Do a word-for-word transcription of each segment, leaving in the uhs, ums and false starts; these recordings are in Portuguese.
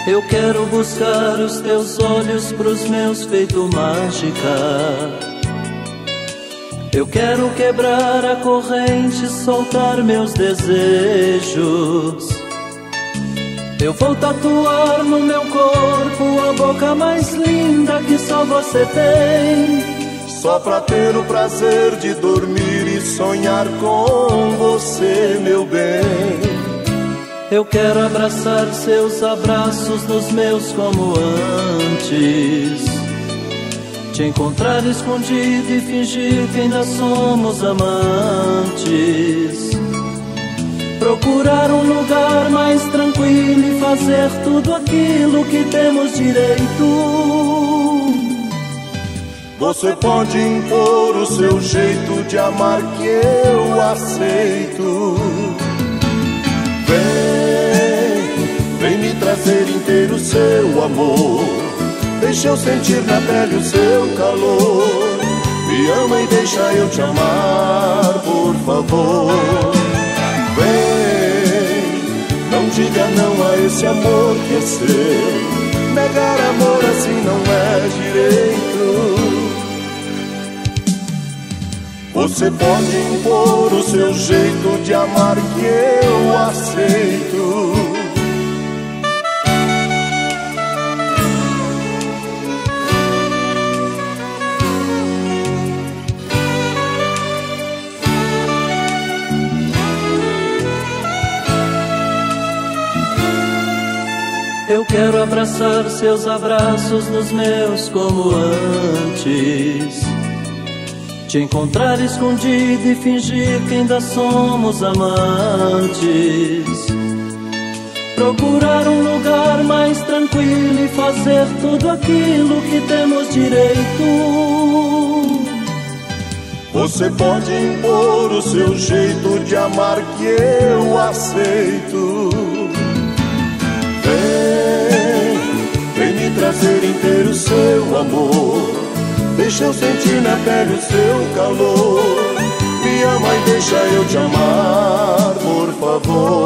Eu quero buscar os teus olhos pros meus feito mágica. Eu quero quebrar a corrente, soltar meus desejos. Eu vou tatuar no meu corpo a boca mais linda que só você tem, só pra ter o prazer de dormir e sonhar com você, meu bem. Eu quero abraçar seus abraços nos meus como antes, te encontrar escondido e fingir que ainda somos amantes, procurar um lugar mais tranquilo e fazer tudo aquilo que temos direito. Você pode impor o seu jeito de amar que eu aceito. Vem, vem me trazer inteiro seu amor. Deixa eu sentir na pele o seu calor. Me ama e deixa eu te amar, por favor. Vem, não diga não a esse amor que é seu. Negar amor assim não é direito. Você pode impor o seu jeito de amar que eu aceito. Eu quero abraçar seus abraços nos meus como antes, te encontrar escondido e fingir que ainda somos amantes, procurar um lugar mais tranquilo e fazer tudo aquilo que temos direito. Você pode impor o seu jeito de amar que eu aceito. Vem, vem me trazer inteiro seu amor. Deixa eu sentir na pele o seu calor. Me ama e deixa eu te amar, por favor.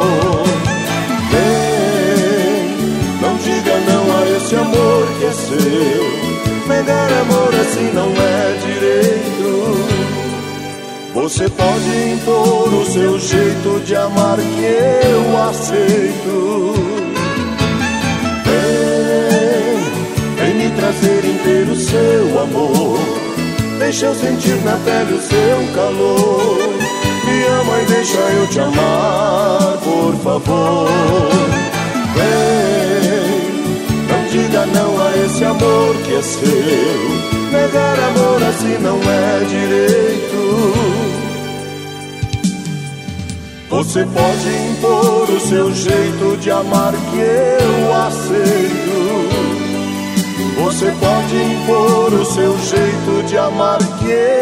Vem, não diga não a esse amor que é seu. Negar amor assim não é direito. Você pode impor o seu jeito de amar que eu aceito. Vem, vem me trazer inteiro seu amor. Deixa eu sentir na pele o seu calor. Me ama e deixa eu te amar, por favor. Vem, não diga não a esse amor que é seu. Negar amor assim não é direito. Você pode impor o seu jeito de amar que eu aceito. Você pode impor o seu jeito de amar que